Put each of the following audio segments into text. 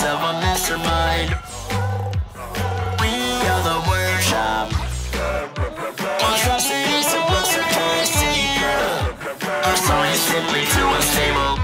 of a mastermind. We are the workshop. Monstrosity supposed to tasty. Our song is simply too unstable.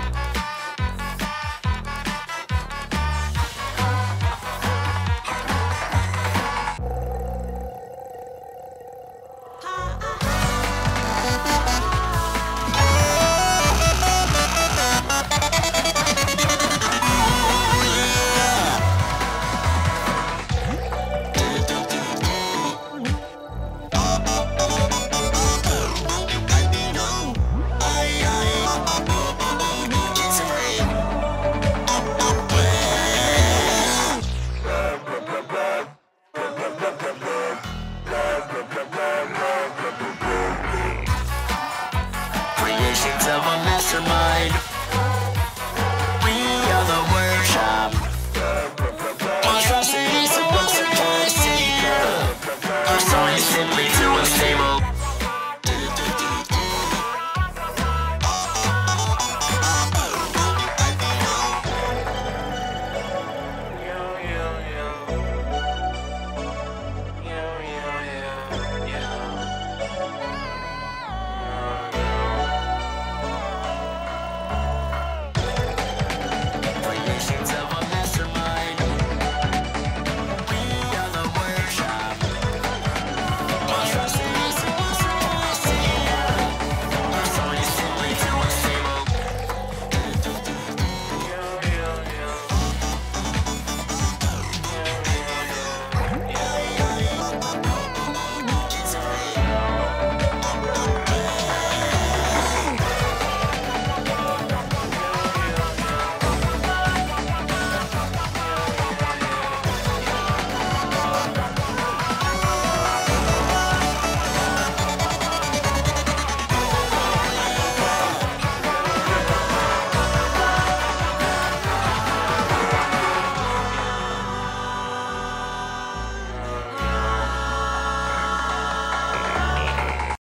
Creations of a mastermind. We are the workshop. Monstrosity supposed to tasty. Our song is simply